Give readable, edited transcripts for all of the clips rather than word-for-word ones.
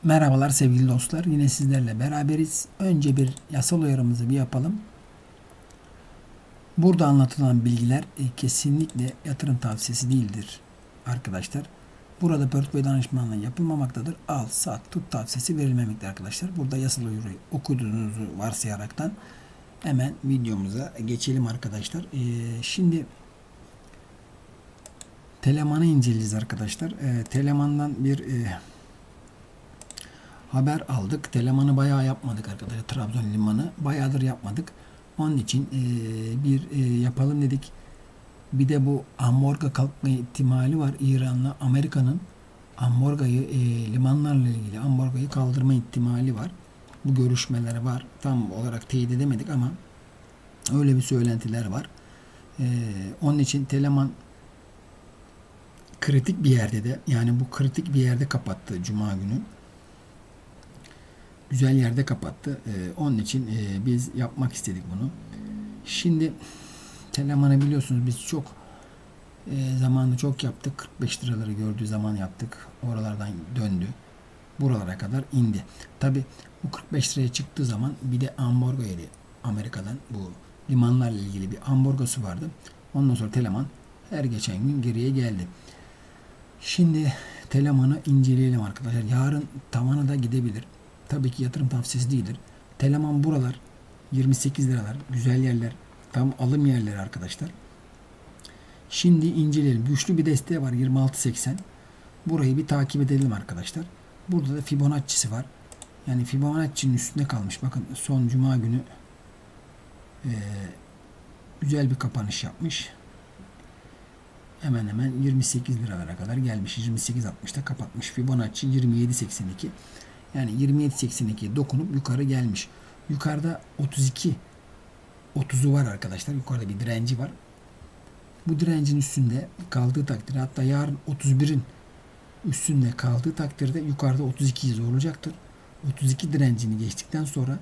Merhabalar sevgili dostlar. Yine sizlerle beraberiz. Önce bir yasal uyarımızı bir yapalım. Burada anlatılan bilgiler kesinlikle yatırım tavsiyesi değildir arkadaşlar. Burada portföy danışmanlığı yapılmamaktadır. Al, sat, tut tavsiyesi verilmemektedir arkadaşlar. Burada yasal uyarıyı okuduğunuzu varsayaraktan hemen videomuza geçelim arkadaşlar. Şimdi Teleman'ı inceleyeceğiz arkadaşlar. Teleman'dan bir haber aldık. Teleman'ı bayağı yapmadık arkadaşlar. Trabzon limanı bayağıdır yapmadık. Onun için yapalım dedik. Bir de bu ambargo kalkma ihtimali var. İran'la Amerika'nın ambargoyu limanlarla ilgili ambargoyu kaldırma ihtimali var. Bu görüşmeler var. Tam olarak teyit edemedik ama öyle bir söylentiler var. Onun için Teleman kritik bir yerde de, yani bu kritik bir yerde kapattı Cuma günü. Güzel yerde kapattı. Onun için biz yapmak istedik bunu. Şimdi Teleman'ı biliyorsunuz biz çok zamanında çok yaptık. 45 liraları gördüğü zaman yaptık. Oralardan döndü. Buralara kadar indi. Tabi bu 45 liraya çıktığı zaman bir de ambargo yedi. Amerika'dan bu limanlarla ilgili bir ambargosu vardı. Ondan sonra Teleman her geçen gün geriye geldi. Şimdi Teleman'ı inceleyelim arkadaşlar. Yarın tavana da gidebilir. Tabii ki yatırım tavsiyesi değildir. Teleman buralar 28 liralar. Güzel yerler. Tam alım yerleri arkadaşlar. Şimdi inceleyelim. Güçlü bir desteği var 26.80. Burayı bir takip edelim arkadaşlar. Burada da Fibonacci'si var. Yani Fibonacci'nin üstünde kalmış. Bakın son Cuma günü güzel bir kapanış yapmış. Hemen hemen 28 liralara kadar gelmiş. 28.60'da kapatmış. Fibonacci 27.82. Yani 27.82'ye dokunup yukarı gelmiş. Yukarıda 30'u var arkadaşlar. Yukarıda bir direnci var. Bu direncin üstünde kaldığı takdirde, hatta yarın 31'in üstünde kaldığı takdirde yukarıda 32'yi zorlayacaktır. 32 direncini geçtikten sonra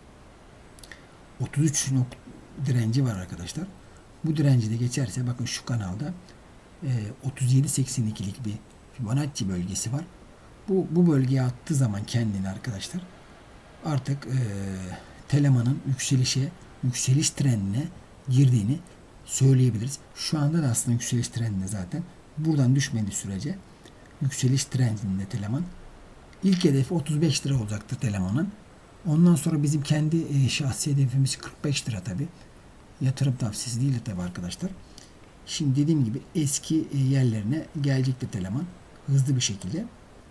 33 direnci var arkadaşlar. Bu direnci de geçerse bakın şu kanalda 37.82'lik bir Fibonacci bölgesi var. Bu bölgeye attığı zaman kendini arkadaşlar artık Teleman'ın yükseliş trendine girdiğini söyleyebiliriz. Şu anda da aslında yükseliş trendinde zaten. Buradan düşmediği sürece yükseliş trendinde Teleman. İlk hedefi 35 lira olacaktır Teleman'ın. Ondan sonra bizim kendi şahsi hedefimiz 45 lira tabi. Yatırım tavsiyesi değil tabi arkadaşlar. Şimdi dediğim gibi eski yerlerine gelecektir Teleman. Hızlı bir şekilde.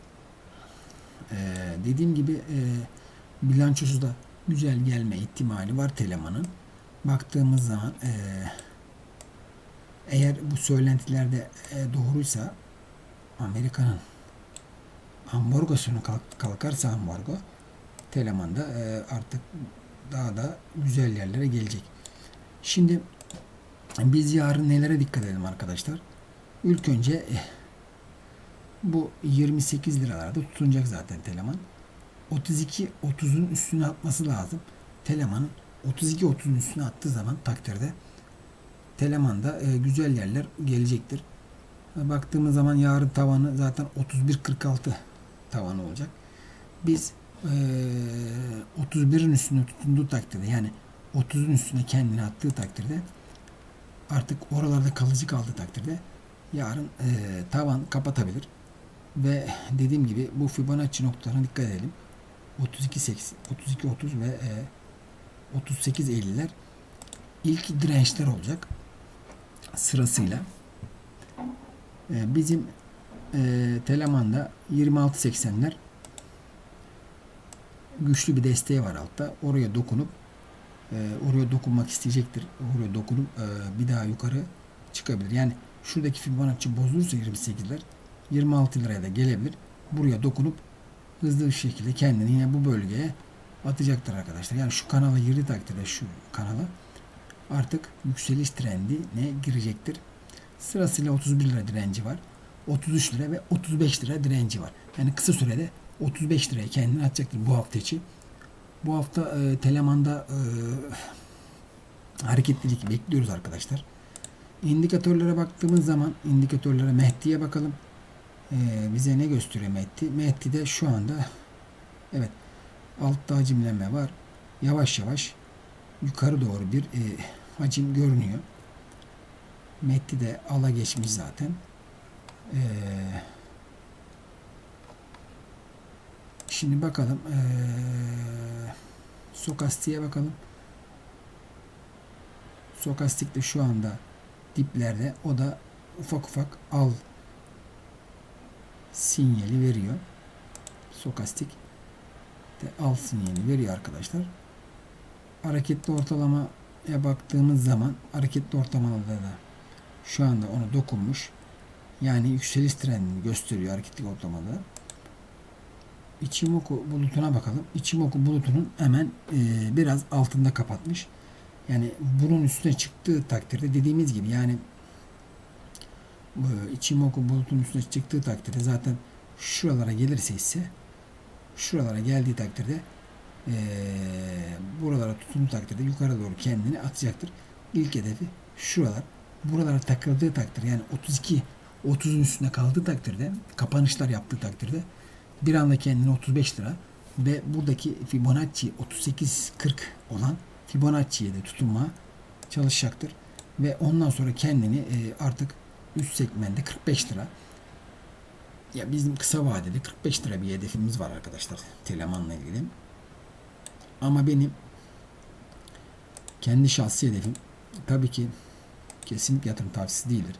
Dediğim gibi bilançosu da güzel gelme ihtimali var Teleman'ın. Baktığımız zaman eğer bu söylentilerde doğruysa Amerika'nın ambargosunu kalkarsa ambargo Teleman'da artık daha da güzel yerlere gelecek. Şimdi biz yarın nelere dikkat edelim arkadaşlar? İlk önce bu 28 liralarda tutunacak zaten Teleman. 32-30'un üstüne atması lazım. Teleman'ın 32-30'un üstüne attığı zaman takdirde Teleman'da güzel yerler gelecektir. Baktığımız zaman yarın tavanı zaten 31.46 tavanı olacak. Biz 31'in üstüne tutunduğu takdirde, yani 30'un üstüne kendini attığı takdirde, artık oralarda kalıcı kaldığı takdirde yarın tavan kapatabilir. Ve dediğim gibi bu Fibonacci noktalarına dikkat edelim. 32.80, 32.30 ve 38.50'ler ilk dirençler olacak sırasıyla. Bizim Teleman'da 26.80'ler güçlü bir desteği var altta. Oraya dokunup oraya dokunmak isteyecektir. Oraya dokunup bir daha yukarı çıkabilir. Yani şuradaki Fibonacci bozulursa 28'ler 26 liraya da gelebilir. Buraya dokunup hızlı bir şekilde kendini yine bu bölgeye atacaktır arkadaşlar. Yani şu kanala girdiği takdirde, şu kanala artık yükseliş trendine girecektir. Sırasıyla 31 lira direnci var. 33 lira ve 35 lira direnci var. Yani kısa sürede 35 liraya kendini atacaktır bu hafta içi. Bu hafta Teleman'da hareketlilik bekliyoruz arkadaşlar. İndikatörlere baktığımız zaman indikatörlere Mehdi'ye bakalım. Bize ne gösteriyor Mehdi? Mehdi de şu anda Evet. Altta hacimlenme var. Yavaş yavaş yukarı doğru bir hacim görünüyor. Metti de ala geçmiş zaten. Şimdi bakalım. Stokastik'e bakalım. Stokastik de şu anda diplerde. O da ufak ufak al sinyali veriyor. Stokastik de al sinyali veriyor arkadaşlar. Hareketli ortalamaya baktığımız zaman hareketli ortalamada da şu anda onu dokunmuş. Yani yükseliş trendini gösteriyor hareketli ortalamada. Ichimoku bulutuna bakalım. Ichimoku bulutunun hemen biraz altında kapatmış. Yani bunun üstüne çıktığı takdirde dediğimiz gibi yani Ichimoku bulutun üstüne çıktığı takdirde zaten şuralara gelirse ise şuralara geldiği takdirde buralara tutunduğu takdirde yukarı doğru kendini atacaktır. İlk hedefi şuralar. Buralara takıldığı takdirde yani 30'un üstünde kaldığı takdirde kapanışlar yaptığı takdirde bir anda kendini 35 lira ve buradaki Fibonacci 38-40 olan Fibonacci'ye de tutunmaya çalışacaktır. Ve ondan sonra kendini artık üst segmentte 45 lira ya bizim kısa vadede 45 lira bir hedefimiz var arkadaşlar Teleman'la ilgili. Ama benim kendi şahsi hedefim tabii ki kesinlikle yatırım tavsiyesi değildir.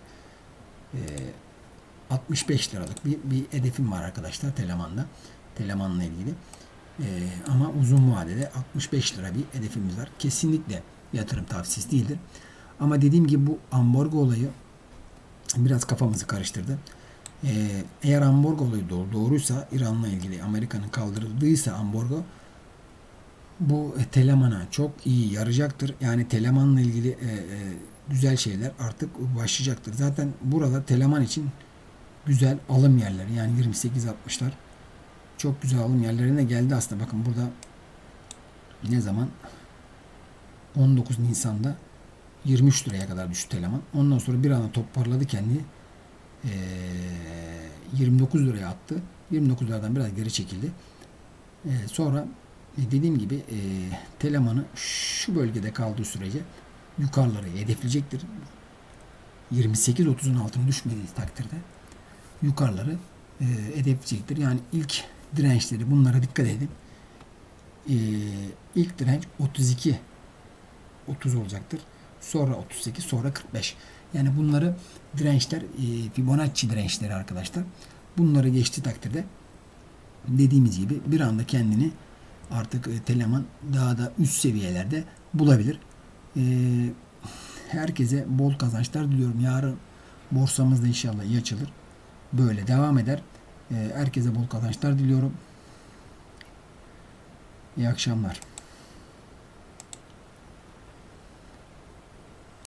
65 liralık bir hedefim var arkadaşlar Teleman'la ilgili. Ama uzun vadede 65 lira bir hedefimiz var. Kesinlikle yatırım tavsiyesi değildir. Ama dediğim gibi bu ambargo olayı biraz kafamızı karıştırdı. Eğer ambargo olayı doğruysa İran'la ilgili Amerika'nın kaldırıldıysa ambargo bu Teleman'a çok iyi yarayacaktır. Yani Teleman'la ilgili güzel şeyler artık başlayacaktır. Zaten burada Teleman için güzel alım yerleri yani 28-60'lar çok güzel alım yerlerine geldi aslında. Bakın burada ne zaman 19 Nisan'da 23 liraya kadar düştü Teleman. Ondan sonra bir anda toparladı kendini. 29 liraya attı. 29 liradan biraz geri çekildi. Sonra dediğim gibi Teleman'ı şu bölgede kaldığı sürece yukarılara hedefleyecektir. 28-30'un altına düşmediği takdirde yukarıları hedefleyecektir. Yani ilk dirençleri bunlara dikkat edin. İlk direnç 30 olacaktır. Sonra 38, sonra 45. Yani bunları dirençler Fibonacci dirençleri arkadaşlar. Bunları geçtiği takdirde dediğimiz gibi bir anda kendini artık Teleman daha da üst seviyelerde bulabilir. Herkese bol kazançlar diliyorum. Yarın borsamız da inşallah iyi açılır. Böyle devam eder. Herkese bol kazançlar diliyorum. İyi akşamlar.